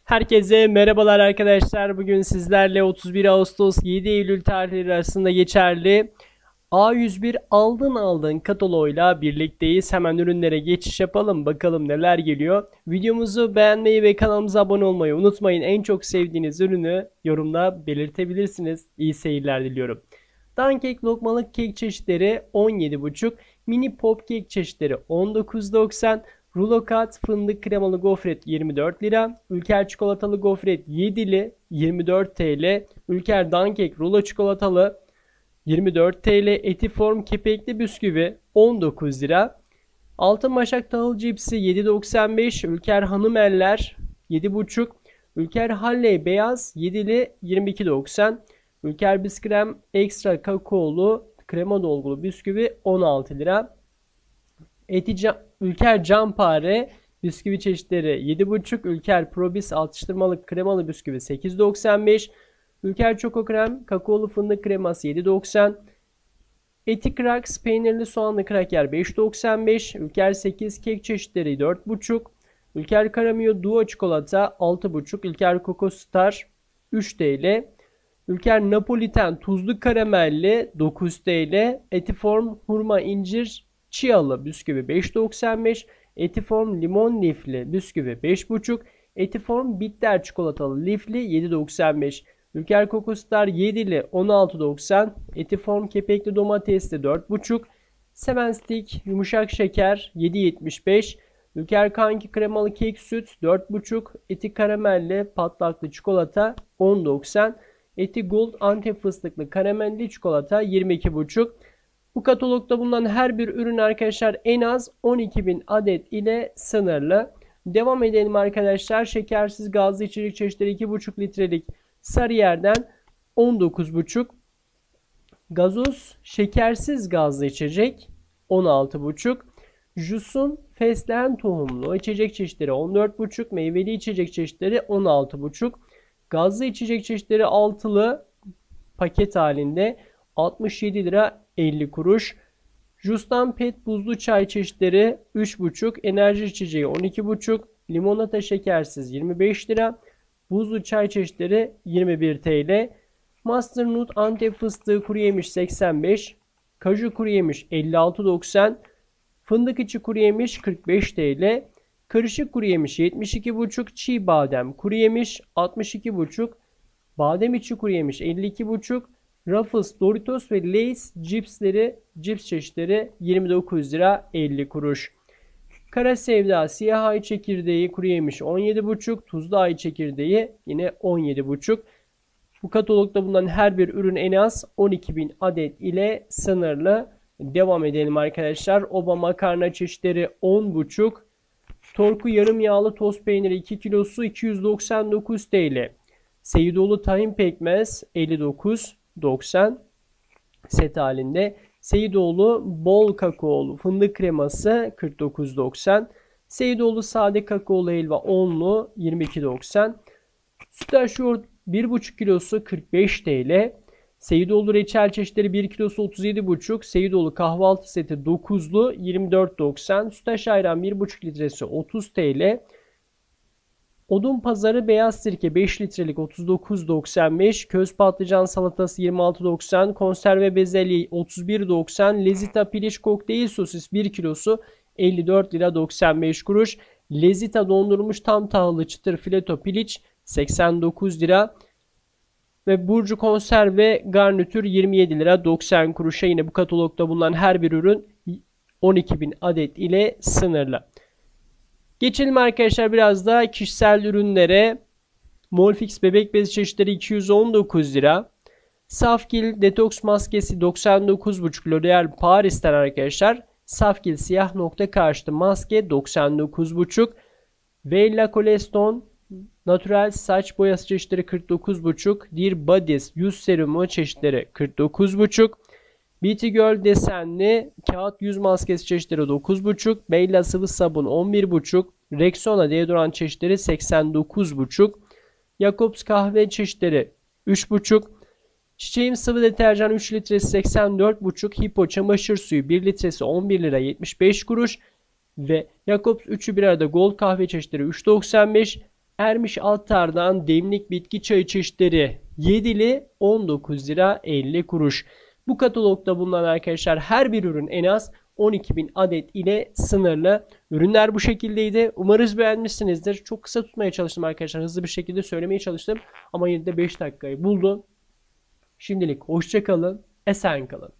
Herkese merhabalar arkadaşlar. Bugün sizlerle 31 Ağustos 7 Eylül tarihleri arasında geçerli A101 aldın kataloğuyla birlikteyiz. Hemen ürünlere geçiş yapalım. Bakalım neler geliyor. Videomuzu beğenmeyi ve kanalımıza abone olmayı unutmayın. En çok sevdiğiniz ürünü yorumda belirtebilirsiniz. İyi seyirler diliyorum. Dankek lokmalık kek çeşitleri 17,5. Mini pop kek çeşitleri 19,90. Rulo kat fındık kremalı gofret 24 lira. Ülker çikolatalı gofret 7'li 24 TL. Ülker dankek rulo çikolatalı 24 TL. Etiform kepekli bisküvi 19 lira. Altın Başak tahıl cipsi 7,95. Ülker hanımeller 7,5. Ülker Halley beyaz 7'li 22,90. Ülker Biskrem ekstra kakaolu krema dolgulu bisküvi 16 lira. Ülker Campare bisküvi çeşitleri 7,5. Ülker Probis atıştırmalık kremalı bisküvi 8,95. Ülker Çoko Krem kakaolu fındık kreması 7,90. Eti Kraks peynirli soğanlı kraker 5,95. Ülker 8 kek çeşitleri 4,5. Ülker Karamio Duo çikolata 6,5. Ülker Coco Star 3 TL. Ülker Napoliten tuzlu karamelli 9 TL. Etiform hurma incir çiyalı bisküvi 5,95. Etiform limon lifli bisküvi 5,5. Etiform bitter çikolatalı lifli 7,95. Ülker Coco Star 7'li 16,90. Etiform kepekli domatesli 4,5. Seven Stick yumuşak şeker 7,75. Ülker Kanki kremalı kek süt 4,5. Eti karamelli patlaklı çikolata 10,90. Eti Gold Antep fıstıklı karamelli çikolata 22,5. Bu katalogda bulunan her bir ürün arkadaşlar en az 12.000 adet ile sınırlı. Devam edelim arkadaşlar. Şekersiz gazlı içecek çeşitleri 2,5 litrelik Sarıyer'den 19,5. Gazoz şekersiz gazlı içecek 16,5. Jusun fesleğen tohumlu içecek çeşitleri 14,5. Meyveli içecek çeşitleri 16,5. Gazlı içecek çeşitleri altılı paket halinde 67 lira 50 kuruş. Jus'tan pet buzlu çay çeşitleri 3,5. Enerji içeceği 12,5. Limonata şekersiz 25 lira. Buzlu çay çeşitleri 21 TL. Masternut Antep fıstığı kuru yemiş 85. Kaju kuru yemiş 56,90. Fındık içi kuru yemiş 45 TL. Karışık kuru yemiş 72,5. Çiğ badem kuru yemiş 62,5. Badem içi kuru yemiş 52,5. Ruffles, Doritos ve Lay's cips çeşitleri 29 lira 50 kuruş. Kara Sevda siyah ay çekirdeği kuru yemiş 17,5. Tuzlu ay çekirdeği yine 17,5. Bu katalogda bulunan her bir ürün en az 12.000 adet ile sınırlı. Devam edelim arkadaşlar. Oba makarna çeşitleri 10,5. Torku yarım yağlı toz peyniri 2 kilosu 299 TL. Seyidoğlu tahin pekmez 59,90 set halinde. Seyidoğlu bol kakaolu fındık kreması 49,90. Seyidoğlu sade kakaolu helva 10'lu 22,90. Sütaş yoğurt 1,5 kilosu 45 TL. Seyidoğlu reçel çeşitleri 1 kilosu 37,5. Seyidoğlu kahvaltı seti 9'lu 24,90. Sütaş ayran 1,5 litresi 30 TL. Odun pazarı beyaz sirke 5 litrelik 39,95. Köz patlıcan salatası 26,90. Konserve bezelye 31,90. Lezita piliç kokteyl sosis 1 kilosu 54 lira 95 kuruş. Lezita dondurulmuş tam tahıllı çıtır fileto piliç 89 lira. Ve Burcu konserve garnitür 27 lira 90 kuruşa. Yine bu katalogda bulunan her bir ürün 12.000 adet ile sınırlı. Geçelim arkadaşlar biraz da kişisel ürünlere. Molfix bebek bezi çeşitleri 219 lira. Safgil detoks maskesi 99,5. L'Oreal Paris'ten arkadaşlar. Safgil siyah nokta karşıtı maske 99,5. Vella Coleston natural saç boyası çeşitleri 49,5. Dear Bodies yüz serumu çeşitleri 49,5. Beauty Girl desenli kağıt yüz maskesi çeşitleri 9,5. Bella sıvı sabun 11,5. Rexona deodorant çeşitleri 89,5. Jacobs kahve çeşitleri 3,5. Çiçeğim sıvı deterjan 3 litresi 84,5. Hippo çamaşır suyu 1 litresi 11 lira 75 kuruş. Ve Jacobs 3'ü bir arada Gold kahve çeşitleri 3,95. Ermiş Altar'dan demlik bitki çayı çeşitleri 7'li 19 lira 50 kuruş. Bu katalogda bulunan arkadaşlar her bir ürün en az 12.000 adet ile sınırlı. Ürünler bu şekildeydi. Umarız beğenmişsinizdir. Çok kısa tutmaya çalıştım arkadaşlar. Hızlı bir şekilde söylemeye çalıştım. Ama yine de 5 dakikayı buldu. Şimdilik hoşça kalın. Esen kalın.